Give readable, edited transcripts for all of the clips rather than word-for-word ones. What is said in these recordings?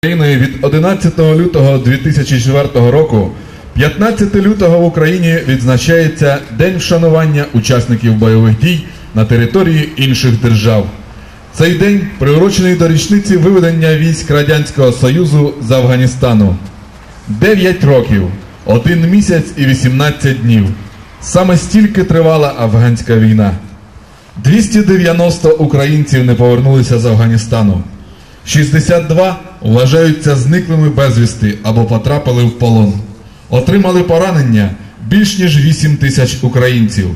Від 11 лютого 2004 року 15 лютого в Україні відзначається День вшанування учасників бойових дій на території інших держав. Цей день приурочений до річниці виведення військ Радянського Союзу з Афганістану. 9 років, 1 місяць і 18 днів. Саме стільки тривала афганська війна. 290 українців не повернулися з Афганістану. 62 вважаються зниклими безвісти або потрапили в полон. Отримали поранення більш ніж 8 тисяч українців.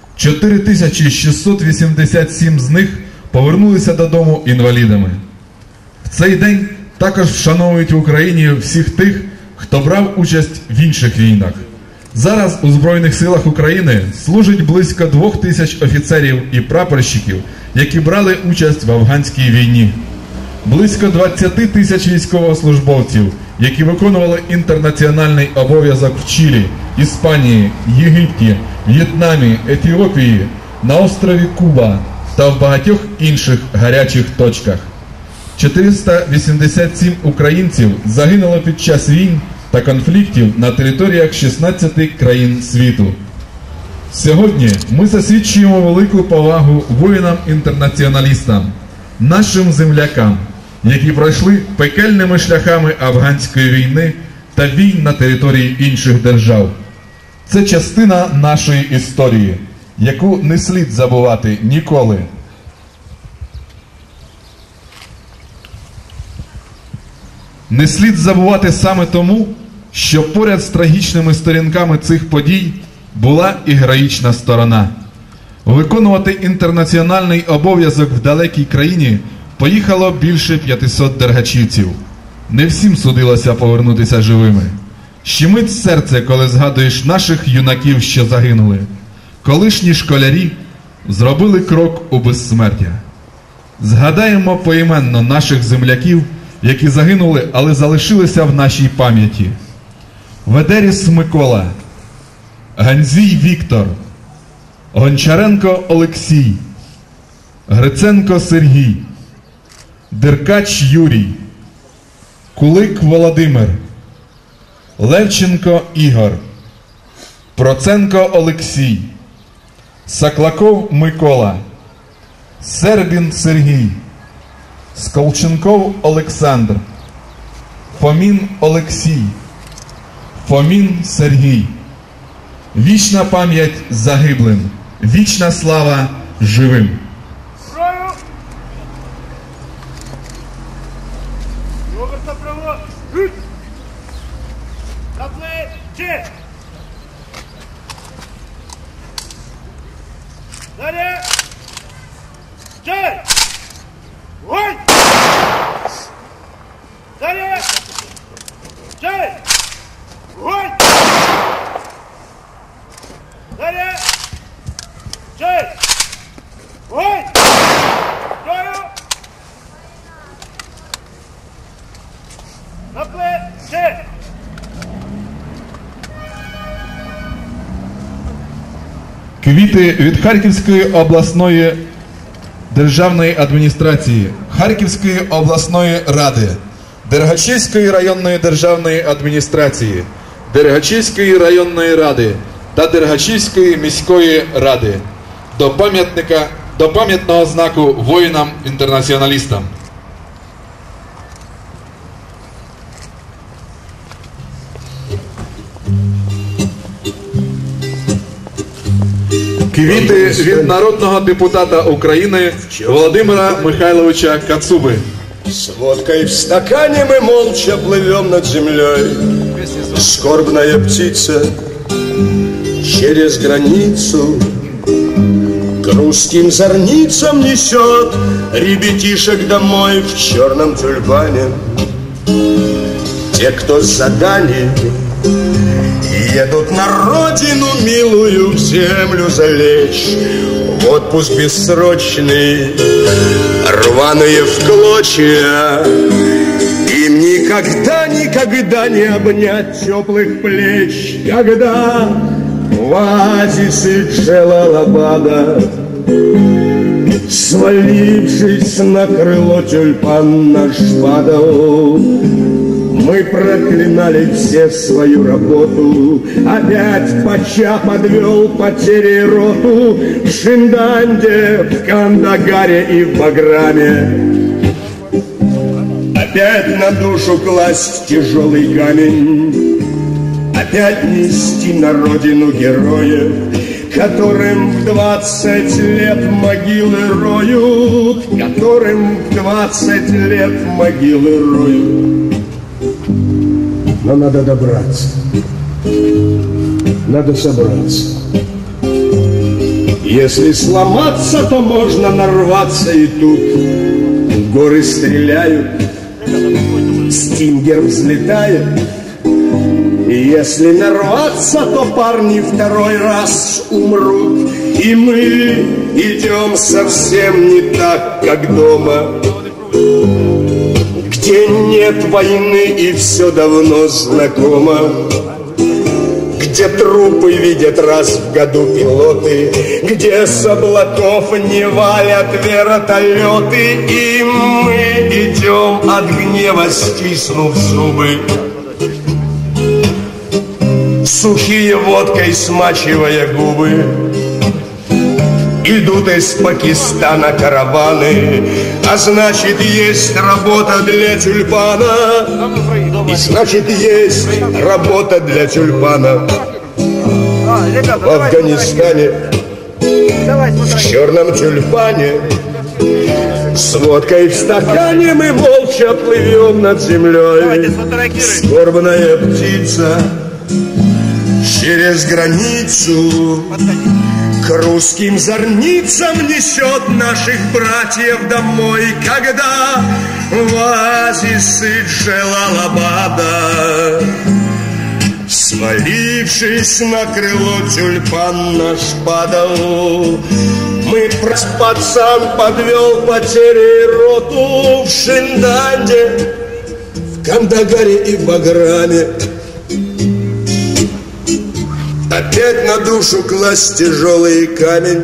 4687 з них повернулися додому інвалідами. В цей день також вшановують в Україні всіх тих, хто брав участь в інших війнах. Зараз у Збройних силах України служить близько 2000 офіцерів і прапорщиків, які брали участь в афганській війні. Близько 20 тисяч військовослужбовців, які виконували інтернаціональний обов'язок в Чилі, Іспанії, Єгипті, В'єтнамі, Ефіопії, на острові Куба та в багатьох інших гарячих точках. 487 українців загинуло під час війн та конфліктів на територіях 16 країн світу. Сьогодні ми засвідчуємо велику повагу воїнам-інтернаціоналістам, нашим землякам, які пройшли пекельними шляхами афганської війни та війн на території інших держав. Це частина нашої історії, яку не слід забувати ніколи. Не слід забувати саме тому, що поряд з трагічними сторінками цих подій була і героїчна сторона. Виконувати інтернаціональний обов'язок в далекій країні поїхало більше 500 дергачівців. Не всім судилося повернутися живими. Щемить серце, коли згадуєш наших юнаків, що загинули. Колишні школярі зробили крок у безсмертя. Згадаємо поіменно наших земляків, які загинули, але залишилися в нашій пам'яті. Ведеріс Микола, Ганзій Віктор, Гончаренко Олексій, Гриценко Сергій, Деркач Юрій, Кулик Володимир, Левченко Ігор, Проценко Олексій, Саклаков Микола, Сербін Сергій, Сколченков Олександр, Фомін Олексій, Фомін Сергій. Вічна пам'ять загиблим, вічна слава живим. Квіти від Харківської обласної державної адміністрації, Харківської обласної ради, Дергачівської районної державної адміністрації, Дергачівської районної ради та Дергачівської міської ради до пам'ятного знаку воїнам-інтернаціоналістам. Квіти від народного депутата України Володимира Михайловича Кацуби. С водкой в стакане мы молча плывем над землей. Скорбная птица через границу грустным зорницам несет ребятишек домой в черном тюльпане. Те, кто с заданием едут на родину милую, в землю залечь, в отпуск бессрочный, рваные в клочья. Им никогда, никогда не обнять теплых плеч, когда в оазисе Джелалабада, свалившись на крыло, тюльпан наш падал. знали все свою работу. Опять Пача подвел потери роту в Шинданде, в Кандагаре и в Баграме. Опять на душу класть тяжелый камень, опять нести на родину героев, которым в 20 лет могилы роют, которым в 20 лет могилы роют. Но надо добраться, надо собраться. Если сломаться, то можно нарваться, и тут горы стреляют, стингер взлетает. И если нарваться, то парни второй раз умрут. И мы идем совсем не так, как дома, где нет войны и все давно знакомо, где трупы видят раз в году пилоты, где с облаков не валят вертолеты. И мы идем от гнева, стиснув зубы, сухие водкой смачивая губы. Идут из Пакистана караваны, а значит есть работа для тюльпана. И значит есть работа для тюльпана. В Афганистане, в черном тюльпане, с водкой в стакане мы молча плывем над землей. Скорбная птица через границу к русским зорницам несет наших братьев домой, когда в оазисы Джелалабада, свалившись на крыло, тюльпан наш падал. Мы пацан подвел потери роту в Шинданде, в Кандагаре и в Баграме. Опять на душу класть тяжелый камень,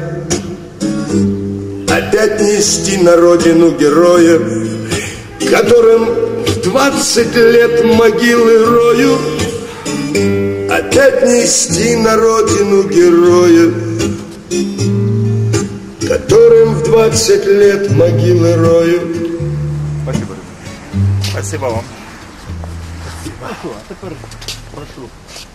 опять нести на родину героев, которым в 20 лет могилы роют. Опять нести на родину героев, которым в 20 лет могилы роют. Спасибо. Спасибо вам. Спасибо. А тепер прошу.